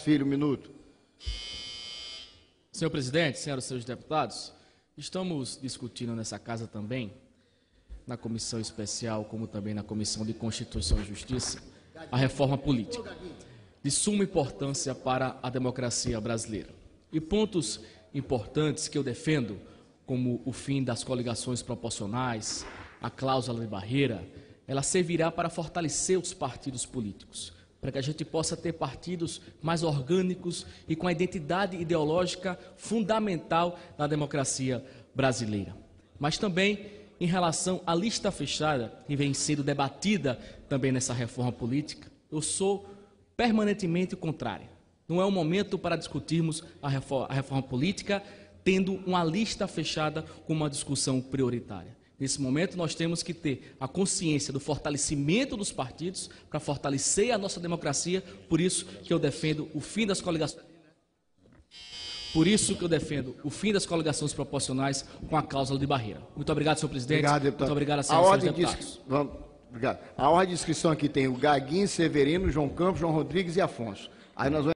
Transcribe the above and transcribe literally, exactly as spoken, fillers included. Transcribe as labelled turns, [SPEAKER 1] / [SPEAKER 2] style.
[SPEAKER 1] Filho, um minuto.
[SPEAKER 2] Senhor presidente, senhoras e senhores deputados, estamos discutindo nessa casa também, na comissão especial, como também na comissão de Constituição e Justiça, a reforma política, de suma importância para a democracia brasileira. E pontos importantes que eu defendo, como o fim das coligações proporcionais, a cláusula de barreira, ela servirá para fortalecer os partidos políticos, para que a gente possa ter partidos mais orgânicos e com a identidade ideológica fundamental da democracia brasileira. Mas também em relação à lista fechada, que vem sendo debatida também nessa reforma política, eu sou permanentemente contrário. Não é o momento para discutirmos a reforma, a reforma política tendo uma lista fechada como uma discussão prioritária. Nesse momento, nós temos que ter a consciência do fortalecimento dos partidos para fortalecer a nossa democracia, por isso que eu defendo o fim das coligações. Por isso que eu defendo o fim das coligações proporcionais com a cláusula de barreira. Muito obrigado, senhor presidente.
[SPEAKER 1] Obrigado, deputado.
[SPEAKER 2] Muito obrigado, senhores
[SPEAKER 1] a ordem
[SPEAKER 2] deputados.
[SPEAKER 1] De... Vamos... Obrigado. A ordem de inscrição aqui tem o Gaguinho, Severino, João Campos, João Rodrigues e Afonso. Aí nós vamos